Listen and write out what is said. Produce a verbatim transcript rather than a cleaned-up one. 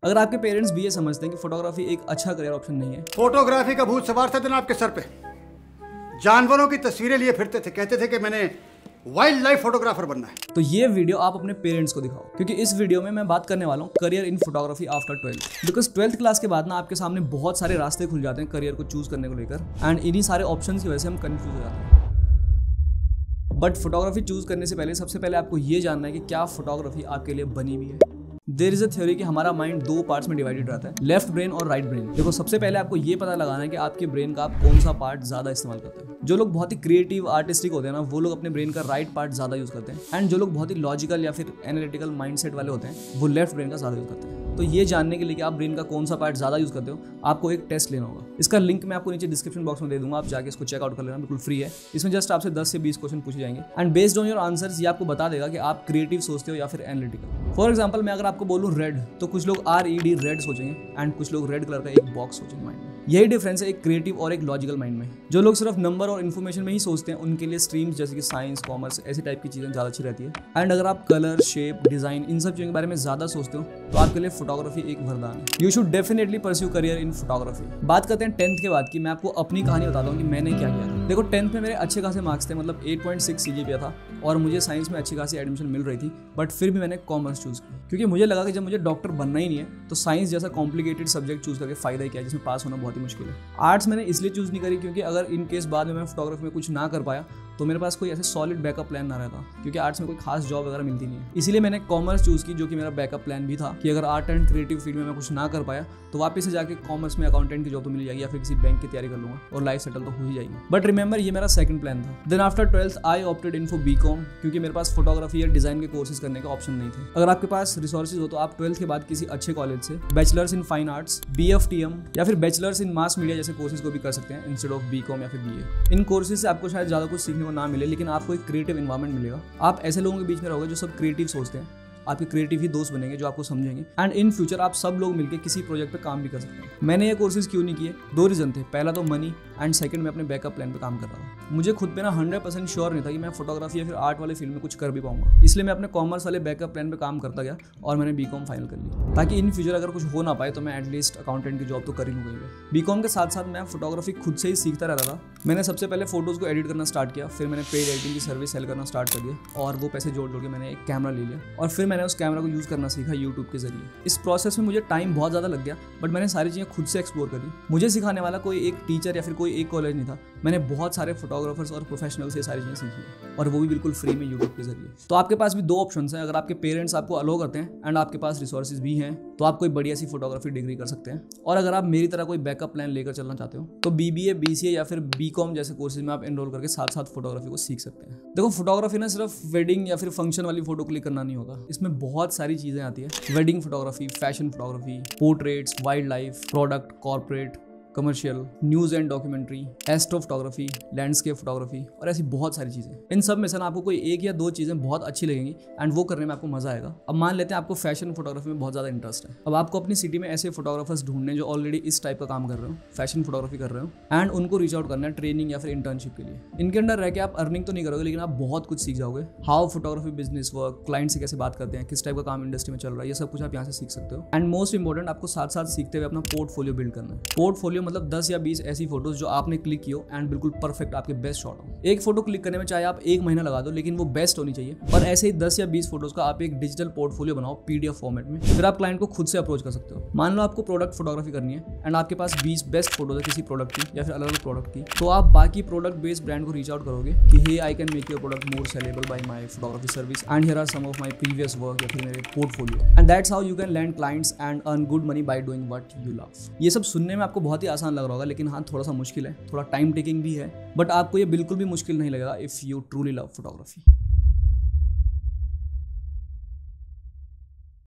अगर आपके पेरेंट्स भी ये समझते हैं कि फोटोग्राफी एक अच्छा करियर ऑप्शन नहीं है, फोटोग्राफी का भूत सवार था दिन आपके सर पे, जानवरों की तस्वीरें लिए फिरते थे, कहते थे कि मैंने वाइल्ड लाइफ फोटोग्राफर बनना है, तो ये वीडियो आप अपने पेरेंट्स को दिखाओ, क्योंकि इस वीडियो में मैं बात करने वाला हूँ career in photography after twelfth. Because twelfth class के बाद ना आपके सामने बहुत सारे रास्ते खुल जाते हैं करियर को चूज करने को लेकर, एंड इन्हीं सारे ऑप्शंस की वजह से हम कंफ्यूज हो जाते हैं। बट फोटोग्राफी चूज करने से पहले सबसे पहले आपको ये जानना है कि क्या फोटोग्राफी आपके लिए बनी हुई है। देयर इज अ थ्योरी कि हमारा माइंड दो पार्ट्स में डिवाइडेड रहता है, लेफ्ट ब्रेन और राइट ब्रेन। देखो, सबसे पहले आपको ये पता लगाना है कि आपके ब्रेन का आप कौन सा पार्ट ज्यादा इस्तेमाल करते हैं। जो लोग बहुत ही क्रिएटिव आर्टिस्टिक होते हैं ना, वो लोग अपने ब्रेन का राइट पार्ट ज्यादा यूज करते हैं, एंड जो लोग बहुत ही लॉजिकल या फिर एनालिटिकल माइंडसेट वाले होते हैं, वो लेफ्ट ब्रेन का ज्यादा यूज करते हैं। तो ये जानने के लिए कि आप ब्रेन का कौन सा पार्ट ज्यादा यूज करते हो, आपको एक टेस्ट लेना होगा। इसका लिंक मैं आपको नीचे डिस्क्रिप्शन बॉक्स में दे दूंगा, आप जाके इसको चेकआउट कर लेना, बिल्कुल फ्री है। इसमें जस्ट आपसे दस से बीस क्वेश्चन पूछे जाएंगे, and based on your answers ये आपको बता देगा कि आप क्रिएटिव सोचते हो या फिर एनालिटिकल। फॉर एग्जाम्पल, मैं अगर आपको बोलूँ रेड, तो कुछ लोग आर ई डी रेड सोचेंगे, एंड कुछ लोग रेड कलर का एक बॉक्स सोचेंगे माइंड में। यही डिफरेंस है एक क्रिएटिव और एक लॉजिकल माइंड में। जो लोग सिर्फ नंबर और इन्फॉर्मेशन में ही सोचते हैं, उनके लिए स्ट्रीम्स जैसे कि साइंस, कॉमर्स, ऐसी टाइप की चीजें ज्यादा अच्छी रहती है। एंड अगर आप कलर, शेप, डिजाइन, इन सब चीजों के बारे में ज्यादा सोचते हो, तो आपके लिए फोटोग्राफी एक वरदान है। You should definitely pursue career in photography. बात करते हैं टेंथ के बाद की। मैं आपको अपनी कहानी बताता हूँ कि मैंने क्या किया था। देखो, टेंथ में मेरे अच्छे खासे मार्क्स थे, मतलब एट पॉइंट सिक्स सीजीपीए था, और मुझे साइंस में अच्छी खासी एडमिशन मिल रही थी, बट फिर भी मैंने कॉमर्स चूज किया, क्योंकि मुझे लगा कि जब मुझे डॉक्टर बनना ही नहीं है, तो साइंस जैसा कॉम्प्लिकेटेड सब्जेक्ट चूज करके फायदा ही क्या है, जिसमें पास होना बहुत ही मुश्किल है। आर्ट्स मैंने इसलिए चूज नहीं करी क्योंकि अगर इन केस बाद में मैं फोटोग्राफी में कुछ ना कर पाया, तो मेरे पास कोई ऐसे सॉलिड बैकअप प्लान ना रहता, क्योंकि आर्ट्स में कोई खास जॉब वगैरह मिलती नहीं है। इसीलिए मैंने कॉमर्स चूज की, जो कि मेरा बैकअप प्लान भी था कि अगर आर्ट एंड क्रिएटिव फील्ड में मैं कुछ ना कर पाया, तो वापस से जाके कॉमर्स में अकाउंटेंट की जॉब तो मिल जाएगी, या फिर किसी बैंक की तैयारी कर लूंगा और लाइफ सेटल तो हो ही जाएगी। बट रिमेंबर, ये मेरा सेकंड प्लान था। Then after twelfth I opted in for BCom, क्योंकि मेरे पास फोटोग्राफी या डिजाइन के कोर्सेज करने का ऑप्शन नहीं थे। अगर आपके पास रिसोर्सेज हो, तो आप ट्वेल्थ के बाद किसी अच्छे कॉलेज से bachelors in fine arts, B F T M या फिर बैचलर्स इन मास मीडिया जैसे कोर्सेज को भी कर सकते हैं इंस्टेड ऑफ बीकॉम या फिर बीए। इन कोर्सेज से आपको शायद ज्यादा कुछ सीखने को ना मिले, लेकिन आपको एक क्रिएटिव एनवायरनमेंट मिलेगा। आप ऐसे लोगों के बीच में रहोगे जो सब क्रिएटिव सोचते हैं, आपके क्रिएटिव ही दोस्त बनेंगे जो आपको समझेंगे, एंड इन फ्यूचर आप सब लोग मिलकर किसी प्रोजेक्ट पे काम भी कर सकते हैं। मैंने ये कोर्सेज क्यों नहीं किए? दो रीजन थे। पहला तो मनी, एंड सेकंड मैं अपने बैकअप प्लान पे काम कर रहा था। मुझे खुद पे ना हंड्रेड परसेंट श्योर नहीं था कि मैं फोटोग्राफी या फिर आर्ट वाले फील्ड में कुछ कर भी पाऊंगा, इसलिए मैं अपने कॉमर्स वाले बैकअप प्लान पे काम करता गया और मैंने बीकॉम फाइनल कर ली, ताकि इन फ्यूचर अगर कुछ हो ना पाए तो मैं एटलीस्ट अकाउंटेंट की जॉब तो कर ही लूँगा। बीकॉम के साथ साथ मैं फोटोग्राफी खुद से ही सीखता रहता था। मैंने सबसे पहले फोटोज को एडिट करना स्टार्ट किया, फिर मैंने पेड एडिटिंग की सर्विस सेल करना स्टार्ट कर दिया, और वो पैसे जोड़ जोड़ के मैंने एक कैमरा ले लिया, और फिर मैंने उस कैमरा को यूज करना सीखा यूट्यूब के जरिए। इस प्रोसेस में मुझे टाइम बहुत ज़्यादा लग गया, बट मैंने सारी चीज़ें खुद से एक्सप्लोर करी। मुझे सिखाने वाला कोई एक टीचर या फिर कोई एक कॉलेज नहीं था। मैंने बहुत सारे फोटोग्राफर्स और प्रोफेशनल से सारी चीज़ें सीखी, और वो भी बिल्कुल फ्री में यूट्यूब के जरिए। तो आपके पास भी दो ऑप्शंस हैं। अगर आपके पेरेंट्स आपको अलो करते हैं एंड आपके पास रिसोर्सेज भी हैं, तो आप कोई बढ़िया सी फोटोग्राफी डिग्री कर सकते हैं। और अगर आप मेरी तरह कोई बैकअप प्लान लेकर चलना चाहते हो, तो बीबीए, बीसीए या फिर बीकॉम जैसे कोर्सेज में आप एनरोल करके साथ साथ फोटोग्राफी को सीख सकते हैं। देखो, फोटोग्राफी ना सिर्फ वेडिंग या फिर फंक्शन वाली फोटो क्लिक करना नहीं होता, इसमें बहुत सारी चीजें आती है। Wedding photography, fashion photography, portraits, wildlife, product, corporate, commercial, news and documentary, astrophotography, landscape photography, और ऐसी बहुत सारी चीजें। इन सब में से ना आपको कोई एक या दो चीजें बहुत अच्छी लगेंगी, एंड वो करने में आपको मजा आएगा। अब मान लेते हैं आपको फैशन फोटोग्राफी में बहुत ज्यादा इंटरेस्ट है। अब आपको अपनी सिटी में ऐसे फोटोग्राफर्स ढूंढने जो ऑलरेडी इस टाइप का काम कर रहे हो, फैशन फोटोग्राफी कर रहे हो, एंड उनको रीच आउट करना है ट्रेनिंग या फिर इंटर्नशिप के लिए। इनके अंडर रह के आप अर्निंग तो नहीं करोगे, लेकिन आप बहुत कुछ सीख जाओगे। How photography business work, client से कैसे बात करते हैं, किस टाइप का काम इंडस्ट्री में चल रहा है, ये सब कुछ आप यहाँ से सीख सकते हो। एंड मोस्ट इंपॉर्टेंट, आपको साथ साथ सीखते हुए अपना पोर्टफोलियो बिल्ड करना है। पोर्टफोलियो मतलब दस या बीस ऐसी फोटोज जो आपने क्लिक की हो एंड बिल्कुल परफेक्ट आपके बेस्ट शॉट हो। एक फोटो क्लिक करने में चाहे आप एक महीना लगा दो, लेकिन वो बेस्ट होनी चाहिए। और ऐसे ही दस या बीस फोटोज का आप एक डिजिटल पोर्टफोलियो बनाओ पीडीएफ फॉर्मेट में, फिर आप क्लाइंट को खुद से अप्रोच कर सकते हो। मान लो आपको प्रोडक्ट फोटोग्राफी करनी है एंड आपके पास बीस बेस्ट फोटोज है किसी प्रोडक्ट की या फिर अलग अलग प्रोडक्ट की, तो आप बाकी प्रोडक्ट बेस्ड ब्रांड को रीच आउट करोगे कि hey I can make your product more sellable by my photography service, and here are some of my previous work, या फिर मेरे portfolio, and that's how you can land clients and earn good money by doing what you love. ये सब सुनने में आपको बहुत ही आसान लग रहा होगा, लेकिन हाँ, थोड़ा सा मुश्किल है, थोड़ा टाइम टेकिंग भी है, बट आपको ये बिल्कुल भी मुश्किल नहीं लगेगा if you truly love photography.